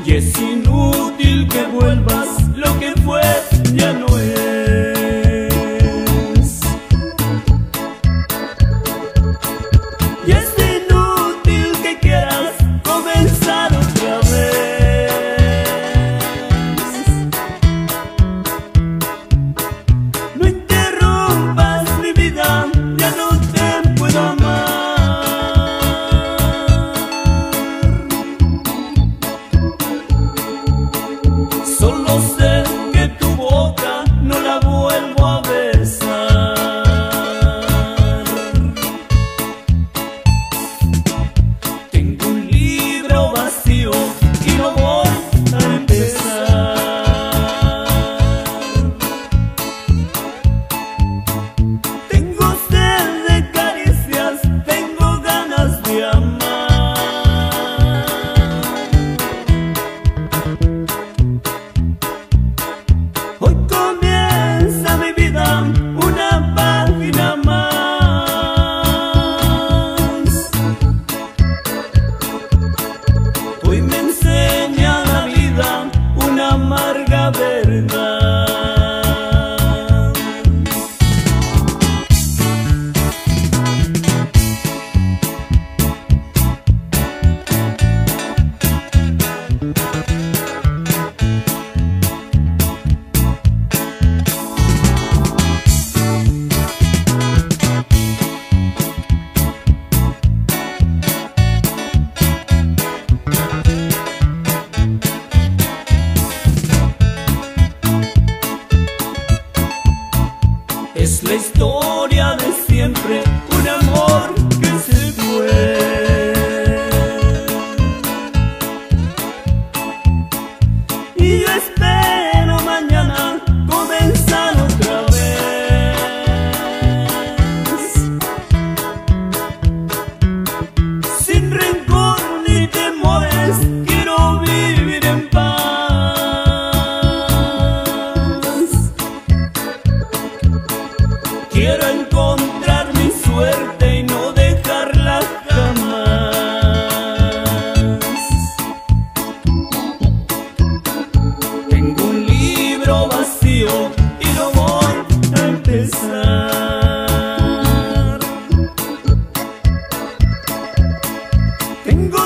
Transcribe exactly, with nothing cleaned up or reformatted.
Y es inútil que vuelvas, lo que fue ya no es. Y es inútil que quieras comenzar otra vez. No interrumpas mi vida, ya no te puedo amar. Solo sé que tu boca no la vuelvo a besar. Tengo un libro vacío y no voy a empezar. Tengo sed de caricias, tengo ganas de amar. Hoy comienza mi vida, una página más. Hoy me enseña la vida una amarga verdad. Es la historia de siempre, un amor que se fue. Y yo espero mañana comenzar otra vez. Sin rencor ni temores, quiero vivir en paz. Quiero encontrar mi suerte y no dejarla jamás. Tengo un libro vacío y no voy a empezar. Tengo